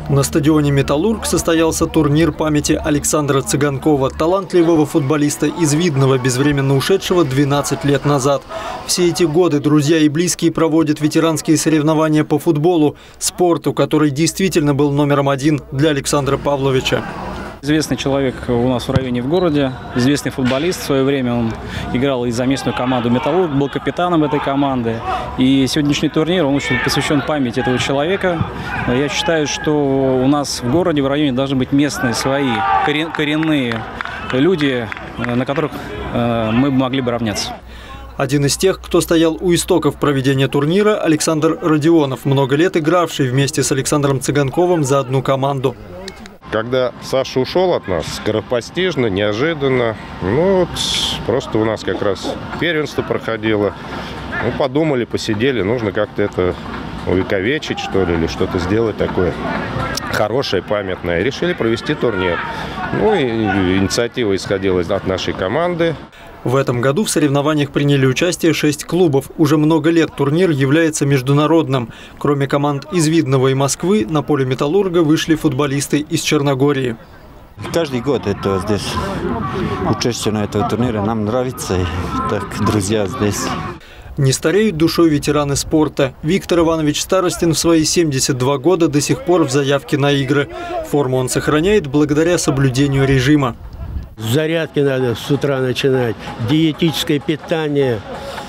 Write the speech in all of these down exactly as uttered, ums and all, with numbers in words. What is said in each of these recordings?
На стадионе «Металлург» состоялся турнир памяти Александра Цыганкова, талантливого футболиста из Видного, безвременно ушедшего двенадцать лет назад. Все эти годы друзья и близкие проводят ветеранские соревнования по футболу, спорту, который действительно был номером один для Александра Павловича. Известный человек у нас в районе, в городе, известный футболист. В свое время он играл и за местную команду «Металлург», был капитаном этой команды. И сегодняшний турнир, он очень посвящен памяти этого человека. Я считаю, что у нас в городе, в районе должны быть местные, свои, коренные люди, на которых мы могли бы равняться. Один из тех, кто стоял у истоков проведения турнира, Александр Родионов, много лет игравший вместе с Александром Цыганковым за одну команду. Когда Саша ушел от нас, скоропостижно, неожиданно, ну вот просто у нас как раз первенство проходило. Ну, подумали, посидели, нужно как-то это увековечить, что ли, или что-то сделать такое хорошее, памятное. И решили провести турнир. Ну и инициатива исходила от нашей команды. В этом году в соревнованиях приняли участие шесть клубов. Уже много лет турнир является международным. Кроме команд из Видного и Москвы, на поле «Металлурга» вышли футболисты из Черногории. Каждый год это здесь участие на этом турнире нам нравится. И так, друзья здесь. Не стареют душой ветераны спорта. Виктор Иванович Старостин в свои семьдесят два года до сих пор в заявке на игры. Форму он сохраняет благодаря соблюдению режима. Зарядки надо с утра начинать, диетическое питание,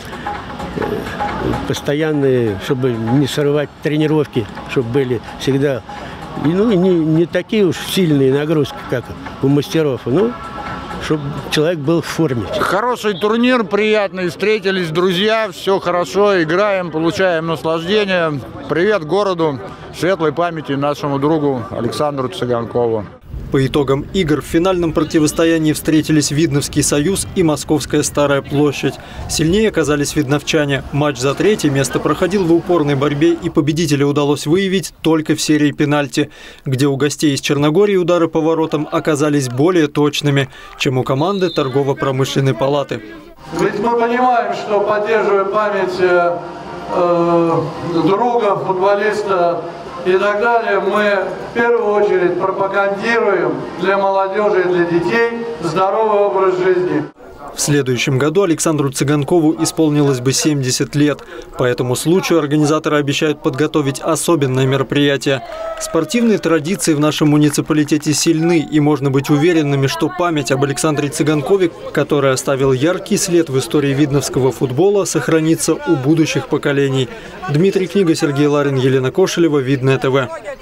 постоянные, чтобы не сорвать тренировки, чтобы были всегда, и, ну, не, не такие уж сильные нагрузки, как у мастеров, ну, чтобы человек был в форме. Хороший турнир, приятный, встретились друзья, все хорошо, играем, получаем наслаждение. Привет городу, светлой памяти нашему другу Александру Цыганкову. По итогам игр в финальном противостоянии встретились Видновский союз и Московская Старая площадь. Сильнее оказались видновчане. Матч за третье место проходил в упорной борьбе, и победителя удалось выявить только в серии пенальти, где у гостей из Черногории удары по воротам оказались более точными, чем у команды торгово-промышленной палаты. Ведь мы понимаем, что поддерживая память э, друга, футболиста и так далее, мы в первую очередь пропагандируем для молодежи и для детей здоровый образ жизни. В следующем году Александру Цыганкову исполнилось бы семьдесят лет. По этому случаю организаторы обещают подготовить особенное мероприятие. Спортивные традиции в нашем муниципалитете сильны, и можно быть уверенными, что память об Александре Цыганкове, который оставил яркий след в истории видновского футбола, сохранится у будущих поколений. Дмитрий Книга, Сергей Ларин, Елена Кошелева, Видное ТВ.